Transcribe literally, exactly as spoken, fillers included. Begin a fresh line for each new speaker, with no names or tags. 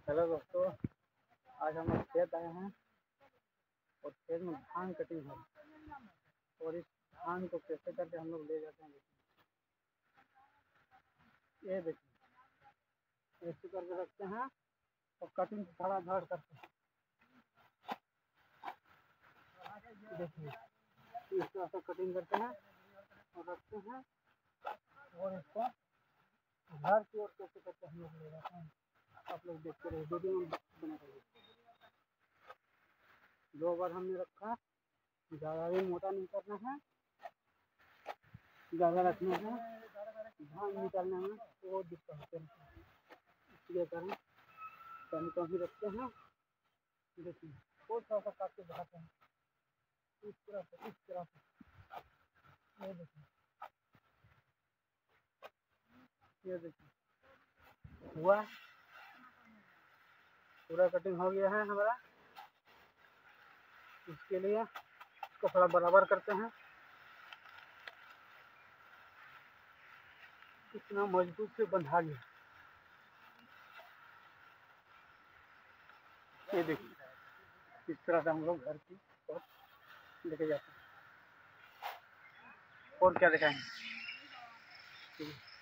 Hello दोस्तों, आज हम लोग खेत आए हैं और खेत में धान कटिंग है। और इस धान को कैसे करके हम लोग ले जाते हैं, देखिए। ये देखिए, ऐसे करके रखते हैं और कटिंग धड़ा धड़ करते हैं। देखिए, इस तरह से कटिंग करते हैं और रखते हैं और इसको घर की ओर कैसे करके हम लोग ले जाते हैं। आप लोग देखते रहिए, वीडियो में बना रहिए। दो बार हमने रखा, ज़्यादा भी मोटा नहीं करना है, ज़्यादा रखना है, धान निकालने में वो दिक्कत होती है। इसलिए कारण कम कम ही रखते हैं। देखिए, बहुत थोड़ा सा काट के बढ़ाते हैं, इस तरह से, इस तरह से। ये देखिए, ये देखिए हुआ, पूरा कटिंग हो गया है हमारा। इसके लिए इसको थोड़ा बराबर करते हैं। कितना मजबूत से बंधा गया। ये देखिए, इस तरह से हम लोग घर की और लेके जाते हैं। और क्या दिखाएंगे।